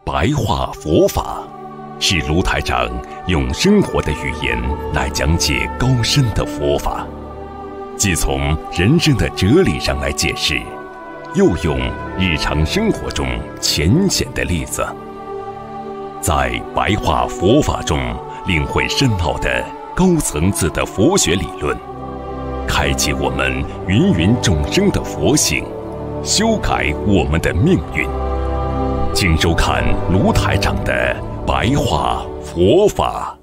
白话佛法是卢台长用生活的语言来讲解高深的佛法，既从人生的哲理上来解释，又用日常生活中浅显的例子，在白话佛法中领会深奥的高层次的佛学理论，开启我们芸芸众生的佛性，修改我们的命运。请收看卢台长的白话佛法。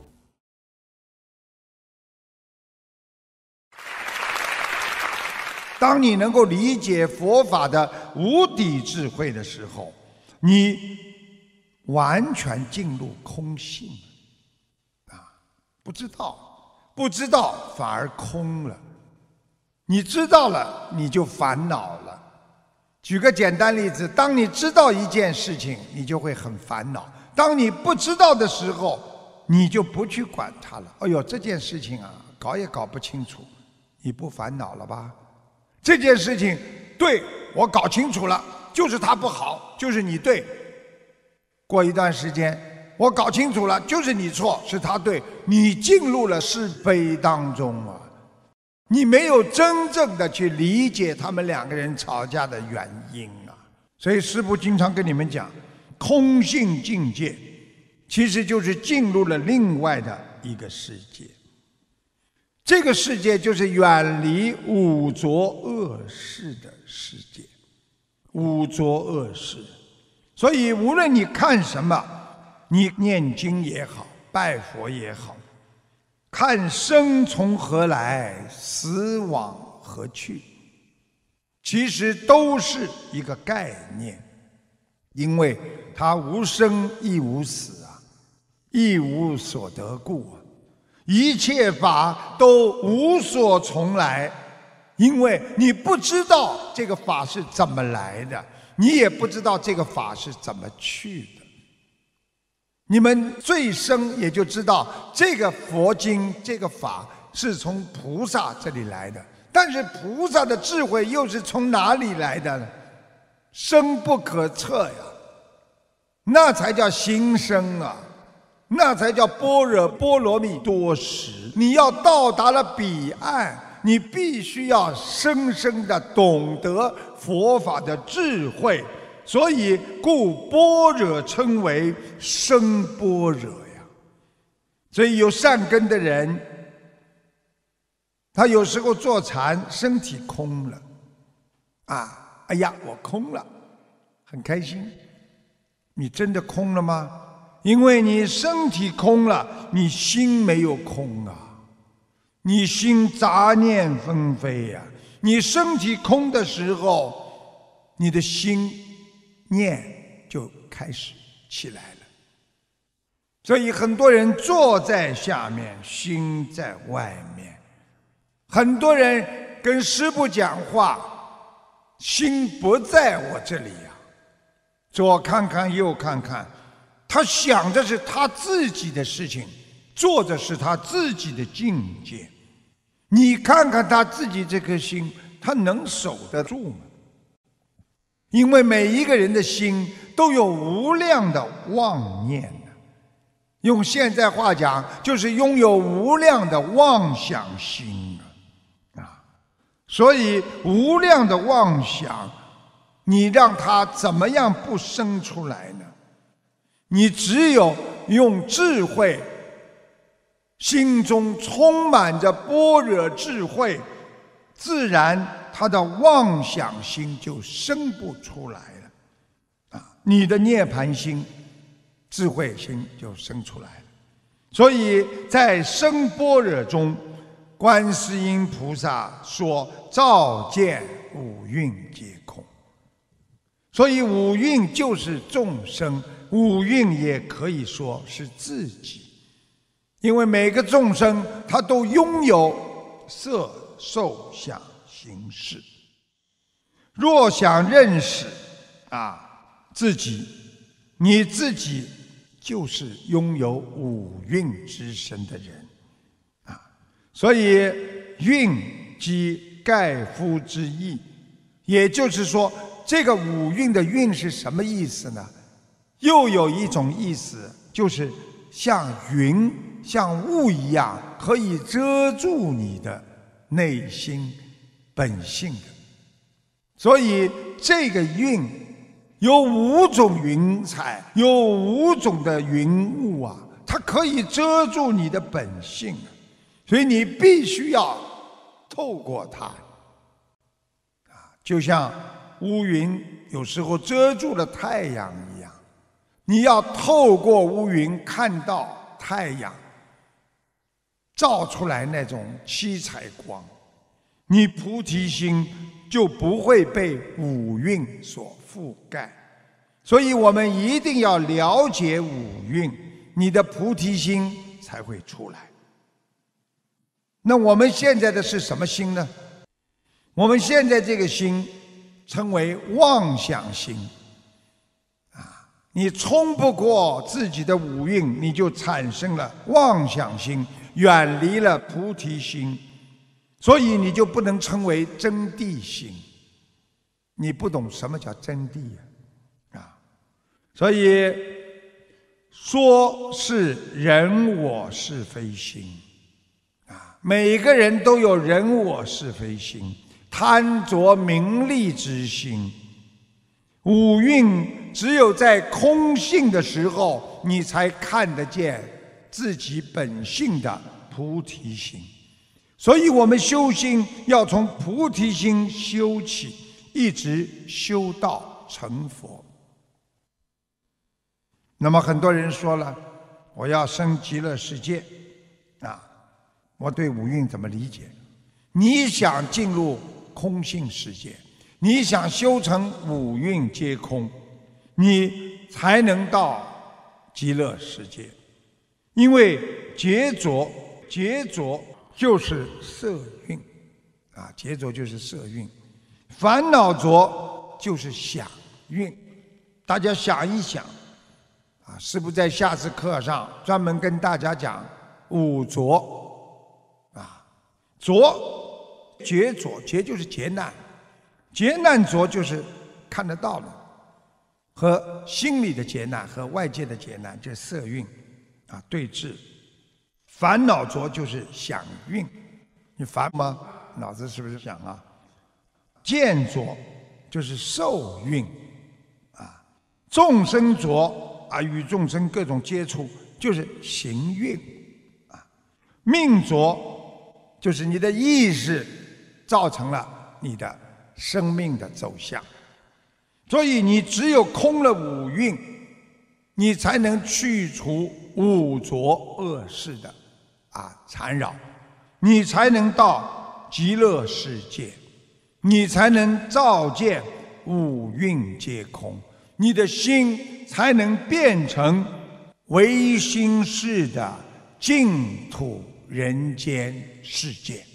当你能够理解佛法的无底智慧的时候，你完全进入空性不知道反而空了，你知道了你就烦恼了。举个简单例子，当你知道一件事情，你就会很烦恼；当你不知道的时候，你就不去管它了。哎呦，这件事情搞也搞不清楚，你不烦恼了吧？这件事情对我搞清楚了，就是它不好，就是你对。过一段时间，我搞清楚了，就是你错，是他对，你进入了是非当中你没有真正的去理解他们两个人吵架的原因所以师父经常跟你们讲，空性境界其实就是进入了另外的一个世界，这个世界就是远离五浊恶世的世界，五浊恶世。所以无论你看什么，你念经也好，拜佛也好，看生从何来，死往何去，其实都是一个概念，因为它无生亦无死亦无所得故一切法都无所从来，因为你不知道这个法是怎么来的，你也不知道这个法是怎么去的。你们最深也就知道这个佛经这个法是从菩萨这里来的，但是菩萨的智慧又是从哪里来的呢？深不可测呀，那才叫心生那才叫般若波罗蜜多时。你要到达了彼岸，你必须要深深地懂得佛法的智慧，所以故般若称为生般若呀。所以有善根的人，他有时候坐禅身体空了哎呀我空了，很开心。你真的空了吗？因为你身体空了，你心没有空你心杂念纷飞你身体空的时候，你的心念就开始起来了。所以很多人坐在下面，心在外面。很多人跟师父讲话，心不在我这里左看看右看看，他想的是他自己的事情，做的是他自己的境界。你看看他自己这颗心，他能守得住吗？因为每一个人的心都有无量的妄念用现在话讲，就是拥有无量的妄想心所以无量的妄想，你让它怎么样不生出来呢？你只有用智慧，心中充满着般若智慧，自然他的妄想心就生不出来了你的涅槃心、智慧心就生出来了。所以在生般若中，观世音菩萨说照见五蕴皆空。所以五蕴就是众生，五蕴也可以说是自己，因为每个众生他都拥有色受想行识。若想认识自己，你自己就是拥有五蕴之身的人所以蕴即盖夫之意，也就是说这个五蕴的蕴是什么意思呢？ 又有一种意思，就是像云、像雾一样，可以遮住你的内心本性的。所以这个云有5种云彩，有5种的云雾啊，它可以遮住你的本性，所以你必须要透过它。就像乌云有时候遮住了太阳一样，你要透过乌云看到太阳照出来那种七彩光，你菩提心就不会被五蕴所覆盖。所以我们一定要了解五蕴，你的菩提心才会出来。那我们现在的是什么心呢？我们现在这个心称为妄想心啊！你冲不过自己的五蕴，你就产生了妄想心，远离了菩提心，所以你就不能称为真谛心。你不懂什么叫真谛啊！所以说是人我是非心啊！每个人都有人我是非心。贪着名利之心，五蕴只有在空性的时候，你才看得见自己本性的菩提心。所以我们修心要从菩提心修起，一直修到成佛。那么很多人说了，我要升极乐世界啊，我对五蕴怎么理解？你想进入空性世界，你想修成五蕴皆空，你才能到极乐世界。因为劫着就是色蕴啊，劫着就是色蕴，烦恼着就是想蕴。大家想一想啊，是不是在下次课上专门跟大家讲五浊啊？浊劫着，劫就是劫难，劫难着就是看得到的，和心理的劫难和外界的劫难，这色蕴啊对峙。烦恼着就是想蕴，你烦吗？脑子是不是想啊？见着就是受蕴啊，众生着啊，与众生各种接触就是行蕴啊，命着就是你的意识造成了你的生命的走向。所以你只有空了五蕴，你才能去除五浊恶世的缠绕，你才能到极乐世界，你才能照见五蕴皆空，你的心才能变成唯心式的净土人间世界。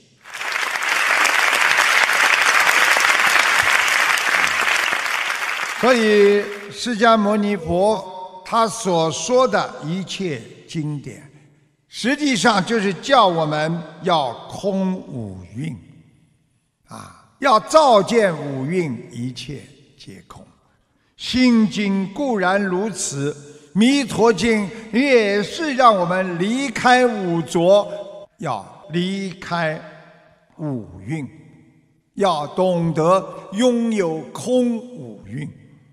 所以释迦牟尼佛他所说的一切经典，实际上就是叫我们要空五蕴要照见五蕴一切皆空。心经固然如此，弥陀经也是让我们离开五浊，要离开五蕴，要懂得拥有空五蕴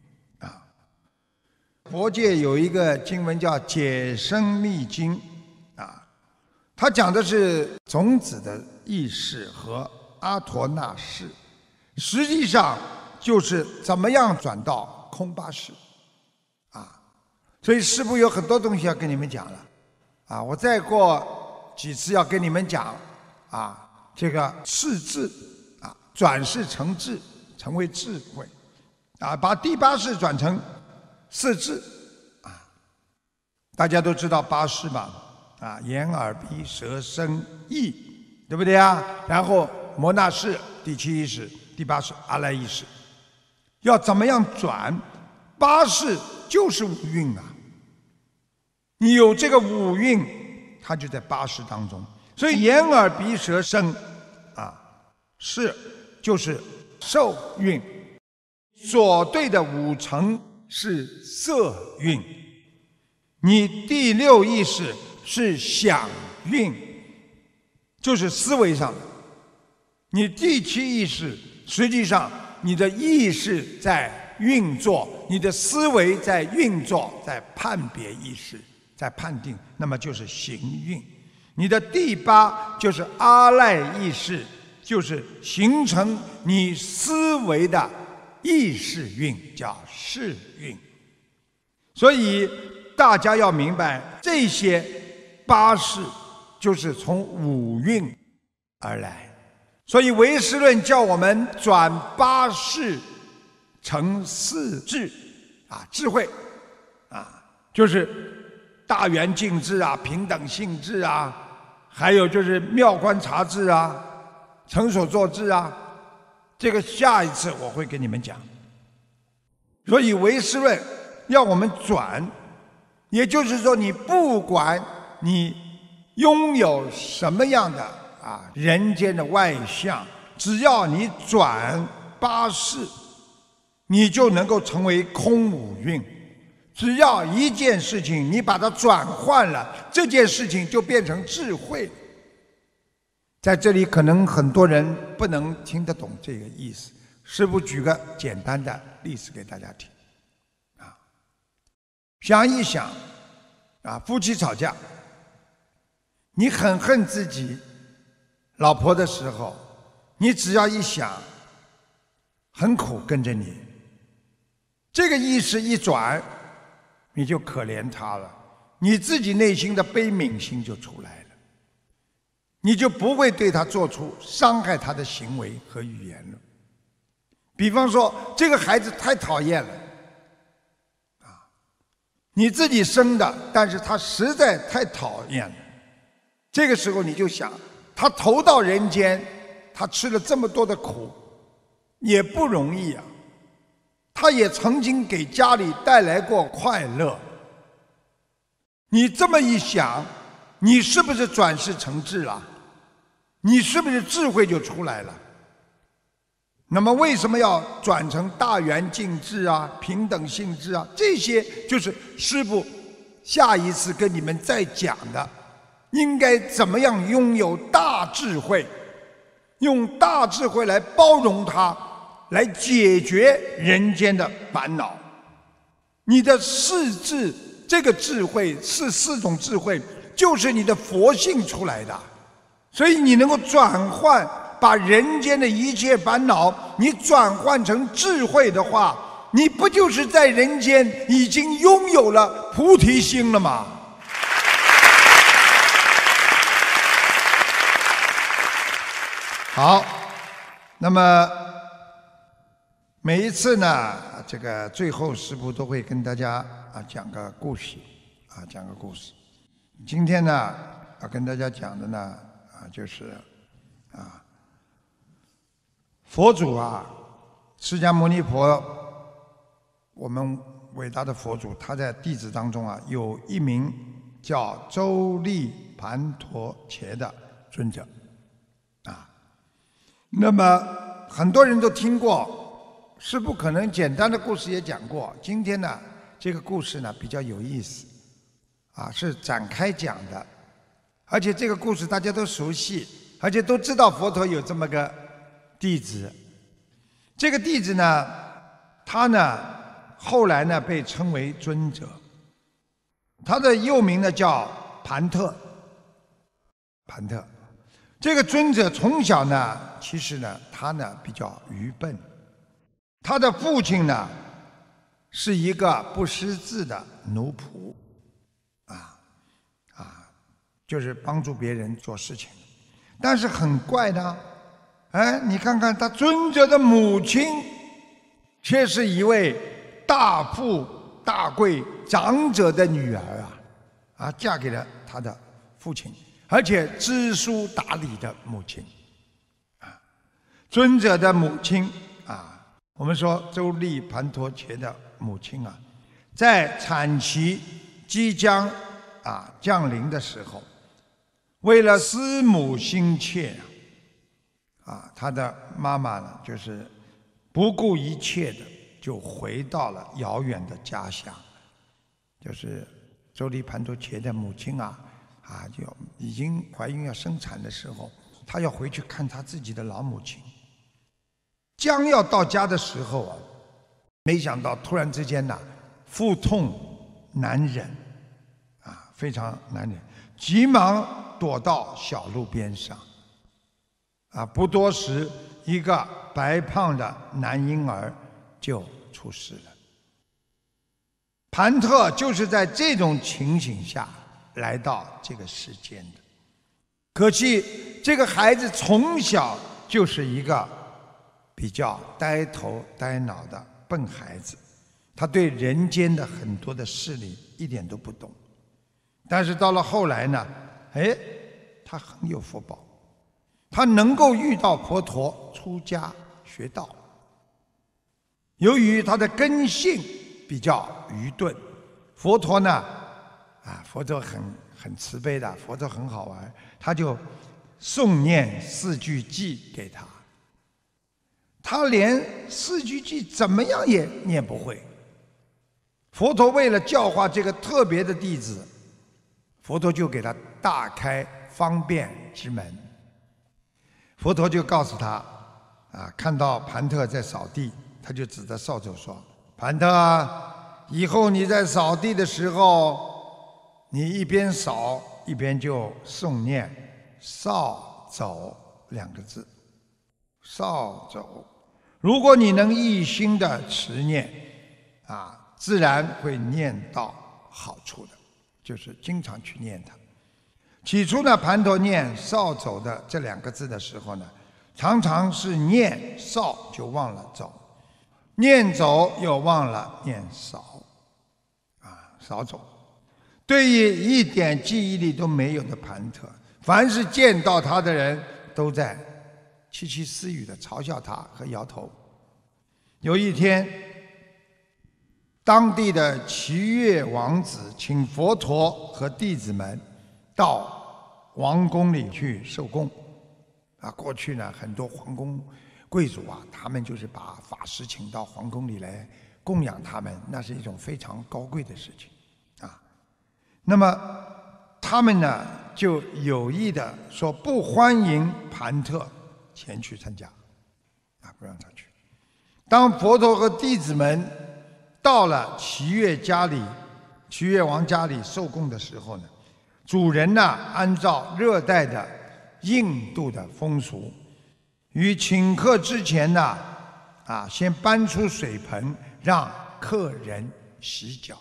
佛界有一个经文叫《解生密经》它讲的是种子的意识和阿陀那识，实际上就是怎么样转到空八识所以师父有很多东西要跟你们讲了我再过几次要跟你们讲这个识智转识成智，成为智慧把第八识转成四智大家都知道八识嘛眼耳鼻舌身意，对不对然后摩那识第七意识，第八识阿赖意识，要怎么样转？八识就是五蕴你有这个五蕴，它就在八识当中。所以眼耳鼻舌身是就是受蕴所对的五尘是色蕴，你第六意识是想蕴，就是思维上的。你第七意识，实际上你的意识在运作，你的思维在运作，在判别意识，在判定，那么就是行运。你的第八就是阿赖意识，就是形成你思维的意识运，叫识运。所以大家要明白，这些八识就是从五蕴而来。所以唯识论叫我们转八识成四智，智慧，就是大圆镜智啊，平等性智啊，还有就是妙观察智啊，成所作智啊。这个下一次我会跟你们讲。所以唯识论要我们转，也就是说，你不管你拥有什么样的人间的外相，只要你转八识，你就能够成为空五蕴。只要一件事情你把它转换了，这件事情就变成智慧。在这里可能很多人不能听得懂这个意思，师父举个简单的例子给大家听。想一想，夫妻吵架，你很恨自己老婆的时候，你只要一想，很苦跟着你，这个意识一转，你就可怜她了，你自己内心的悲悯心就出来了，你就不会对她做出伤害她的行为和语言了。比方说，这个孩子太讨厌了，你自己生的，但是他实在太讨厌了。这个时候你就想，他投到人间，他吃了这么多的苦，也不容易啊。他也曾经给家里带来过快乐。你这么一想，你是不是转世成智了？你是不是智慧就出来了？那么为什么要转成大圆镜智啊、平等性智啊？这些就是师父下一次跟你们再讲的，应该怎么样拥有大智慧，用大智慧来包容它，来解决人间的烦恼。你的四智，这个智慧是四种智慧，就是你的佛性出来的，所以你能够转换。把人间的一切烦恼，你转换成智慧的话，你不就是在人间已经拥有了菩提心了吗？好，那么每一次呢，这个最后师父都会跟大家讲个故事，讲个故事。今天呢，要跟大家讲的呢，就是佛祖释迦牟尼佛，我们伟大的佛祖，他在弟子当中有一名叫周利盘陀伽的尊者，那么很多人都听过，师父可能简单的故事也讲过。今天呢，这个故事呢比较有意思，是展开讲的，而且这个故事大家都熟悉，而且都知道佛陀有这么个弟子。这个弟子呢，他呢后来呢被称为尊者，他的幼名呢叫盘特。盘特这个尊者从小呢，其实呢他呢比较愚笨，他的父亲呢是一个不识字的奴仆，就是帮助别人做事情。但是很怪的，你看看他尊者的母亲，却是一位大富大贵长者的女儿嫁给了他的父亲，而且知书达理的母亲。尊者的母亲我们说周利盘陀伽的母亲在产期即将降临的时候，为了思母心切他的妈妈呢，就是不顾一切的就回到了遥远的家乡，就是周利盘陀伽的母亲就已经怀孕要生产的时候，他要回去看他自己的老母亲。将要到家的时候没想到突然之间腹痛难忍非常难忍，急忙躲到小路边上不多时，一个白胖的男婴儿就出世了。盘特就是在这种情形下来到这个世间的。可惜这个孩子从小就是一个比较呆头呆脑的笨孩子，他对人间的很多的事理一点都不懂。但是到了后来呢，他很有福报，他能够遇到佛陀，出家学道。由于他的根性比较愚钝，佛陀呢佛陀很慈悲的，佛陀很好玩，他就诵念四句偈给他。他连四句偈怎么样也念不会。佛陀为了教化这个特别的弟子，佛陀就给他大开方便之门。佛陀就告诉他看到盘特在扫地，他就指着扫帚说：盘特，以后你在扫地的时候，你一边扫一边就诵念扫帚2个字。扫帚，如果你能一心的持念自然会念到好处的，就是经常去念它。起初呢，盘陀念扫帚的这2个字的时候呢，常常是念扫就忘了走，念走又忘了念扫扫帚。对于一点记忆力都没有的盘特，凡是见到他的人都在窃窃私语的嘲笑他和摇头。有一天，当地的耆月王子请佛陀和弟子们到王宫里去受供过去呢，很多皇宫贵族他们就是把法师请到皇宫里来供养他们，那是一种非常高贵的事情那么他们呢就有意的说不欢迎盘特前去参加不让他去。当佛陀和弟子们到了耆月王家里受供的时候呢，主人呢按照热带的印度的风俗，于请客之前呢先搬出水盆让客人洗脚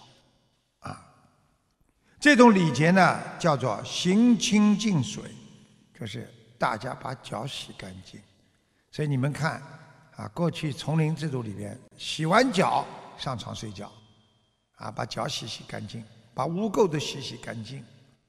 这种礼节呢叫做行清净水，就是大家把脚洗干净。所以你们看过去丛林制度里边，洗完脚上床睡觉把脚洗干净，把污垢都洗干净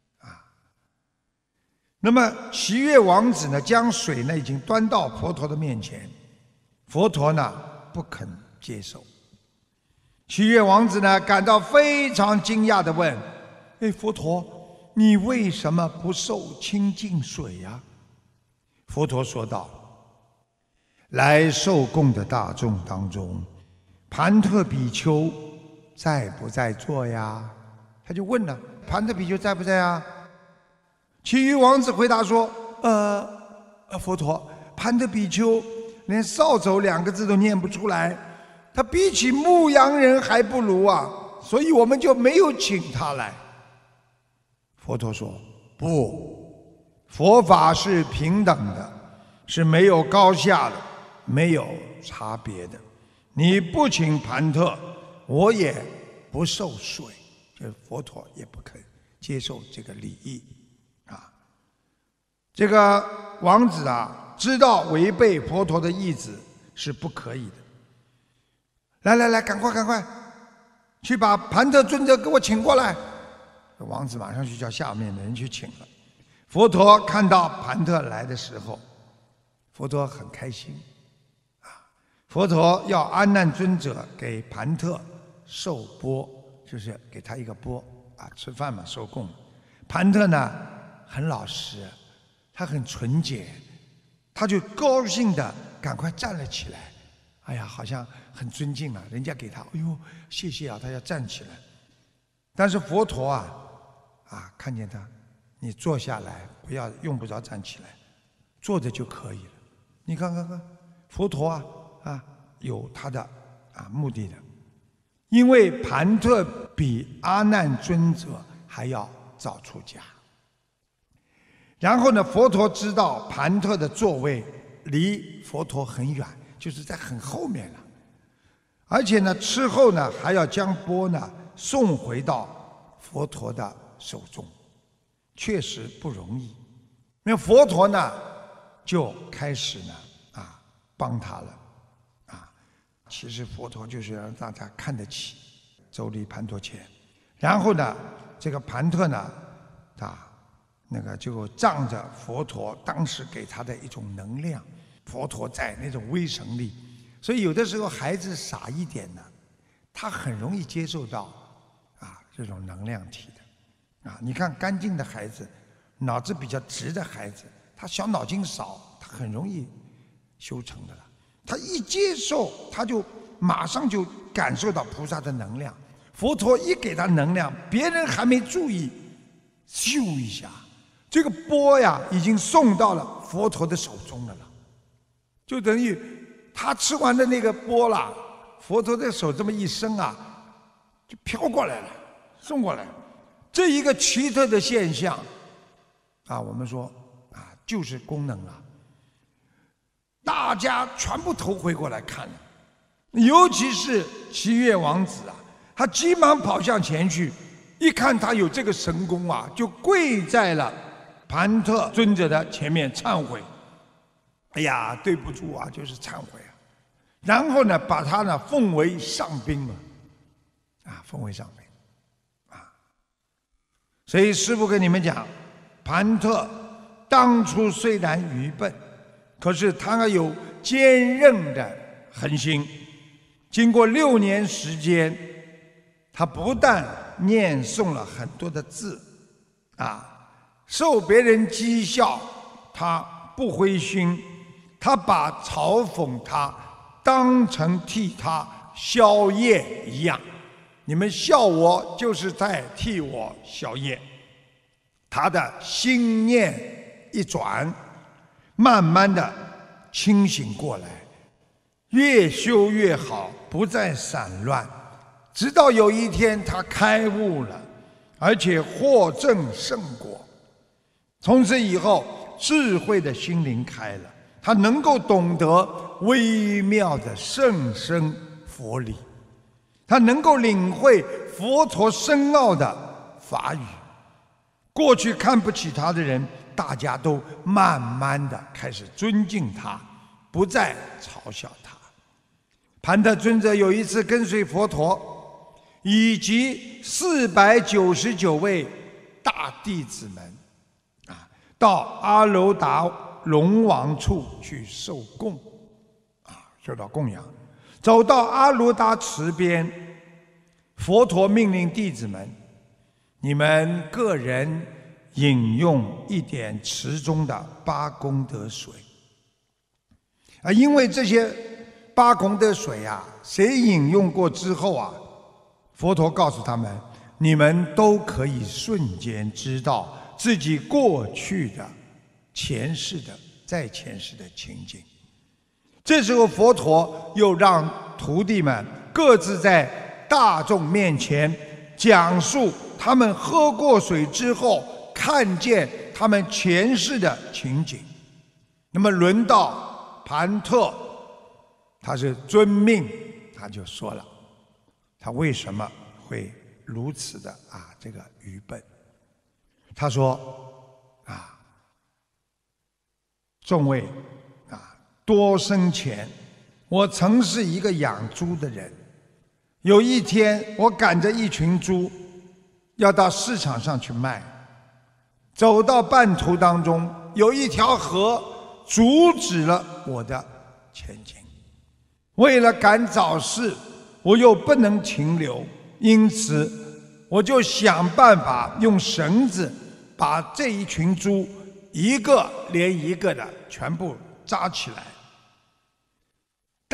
那么耆月王子呢，将水呢已经端到佛陀的面前，佛陀呢不肯接受。耆月王子呢感到非常惊讶地问：佛陀，你为什么不受清净水呀？佛陀说道：来受供的大众当中，盘特比丘在不在座呀？他就问了：盘特比丘在不在啊？耆月王子回答说：佛陀，盘特比丘连扫帚2个字都念不出来，他比起牧羊人还不如所以我们就没有请他来。佛陀说：不，佛法是平等的，是没有高下的，没有差别的。你不请盘特，我也不受水，就是佛陀也不肯接受这个礼仪这个王子知道违背佛陀的意志是不可以的。来，赶快去把盘特尊者给我请过来。王子马上就叫下面的人去请了。佛陀看到盘特来的时候，佛陀很开心佛陀要阿难尊者给盘特受钵，就是给他一个钵吃饭嘛，受供。盘特呢很老实，他很纯洁，他就高兴的赶快站了起来哎呀，好像很尊敬啊，人家给他，哎呦，谢谢啊，他要站起来。但是佛陀看见他，你坐下来，用不着站起来，坐着就可以了。你看，佛陀有他的目的的，因为盘特比阿难尊者还要早出家。然后呢，佛陀知道盘特的座位离佛陀很远，就是在很后面了，而且呢，吃后呢还要将钵呢送回到佛陀的手中，确实不容易。那佛陀呢就开始呢帮他了其实佛陀就是让大家看得起周利盘陀前，然后呢，这个盘特呢就仗着佛陀当时给他的一种能量，佛陀在那种威神力，所以有的时候孩子傻一点呢，他很容易接受到这种能量体的你看干净的孩子，脑子比较直的孩子，他小脑筋少，他很容易修成的了。他一接受，他就马上就感受到菩萨的能量。佛陀一给他能量，别人还没注意，咻一下，这个钵已经送到了佛陀的手中了，就等于他吃完的那个钵了，佛陀的手这么一伸就飘过来了，送过来了。这一个奇特的现象我们说就是功能大家全部头回过来看了，尤其是七月王子他急忙跑向前去，一看他有这个神功就跪在了盘特尊者的前面忏悔。哎呀，对不住就是忏悔然后呢，把他呢奉为上宾奉为上宾所以师父跟你们讲，盘特当初虽然愚笨，可是他有坚韧的恒心。经过6年时间，他不但念诵了很多的字受别人讥笑，他不灰心，他把嘲讽他当成替他消业一样。你们笑我，就是在替我消业。他的心念一转，慢慢的清醒过来，越修越好，不再散乱。直到有一天他开悟了，而且获证圣果。从此以后，智慧的心灵开了，他能够懂得微妙的甚深佛理，他能够领会佛陀深奥的法语。过去看不起他的人，大家都慢慢的开始尊敬他，不再嘲笑他。盘特尊者有一次跟随佛陀以及499位大弟子们到阿楼达龙王处去受供受到供养。走到阿卢达池边，佛陀命令弟子们，你们个人饮用一点池中的8功德水因为这些8功德水谁饮用过之后佛陀告诉他们，你们都可以瞬间知道自己过去的、前世的、再前世的情景。这时候佛陀又让徒弟们各自在大众面前讲述他们喝过水之后看见他们前世的情景。那么轮到盘特，他是遵命，他就说了他为什么会如此的这个愚笨。他说众位多生前我曾是一个养猪的人，有一天我赶着一群猪要到市场上去卖，走到半途当中，有一条河阻止了我的前进。为了赶早市，我又不能停留，因此我就想办法用绳子把这一群猪一个连一个的全部扎起来。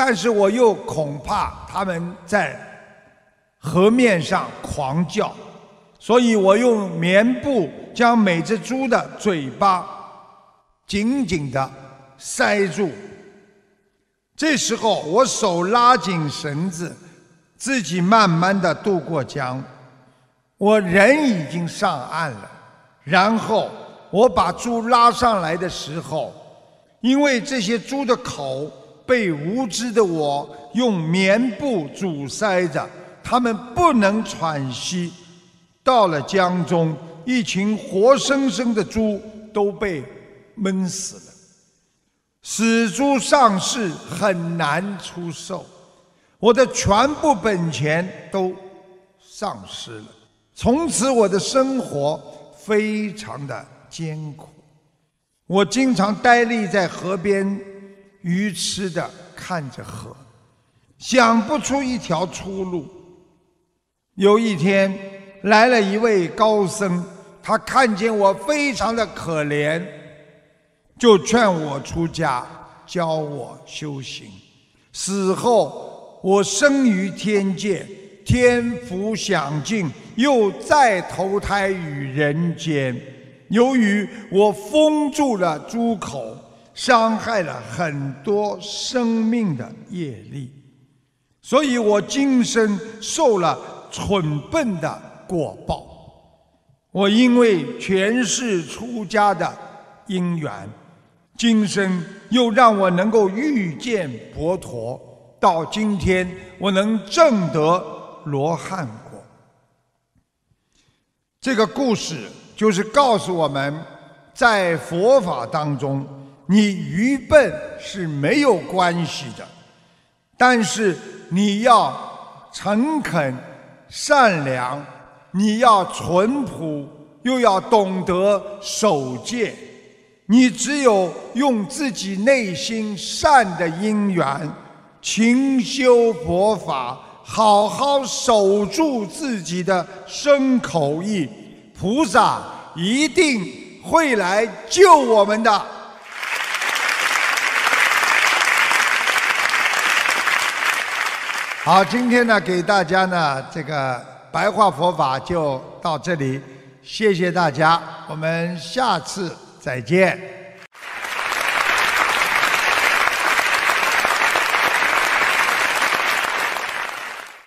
但是我又恐怕他们在河面上狂叫，所以我用棉布将每只猪的嘴巴紧紧地塞住。这时候我手拉紧绳子，自己慢慢地渡过江。我人已经上岸了，然后我把猪拉上来的时候，因为这些猪的口被无知的我用棉布阻塞着，它们不能喘息。到了江中，一群活生生的猪都被闷死了。死猪上市很难出售，我的全部本钱都丧失了。从此我的生活非常的艰苦，我经常呆立在河边，愚痴地看着河，想不出一条出路。有一天来了一位高僧，他看见我非常的可怜，就劝我出家，教我修行。死后我生于天界，天福享尽，又再投胎于人间。由于我封住了猪口，伤害了很多生命的业力，所以我今生受了蠢笨的果报。我因为前世出家的因缘，今生又让我能够遇见佛陀，到今天我能证得罗汉果。这个故事就是告诉我们，在佛法当中，你愚笨是没有关系的，但是你要诚恳善良，你要淳朴，又要懂得守戒。你只有用自己内心善的因缘，勤修佛法，好好守住自己的身口意，菩萨一定会来救我们的。好，今天呢，给大家呢这个白话佛法就到这里，谢谢大家，我们下次再见。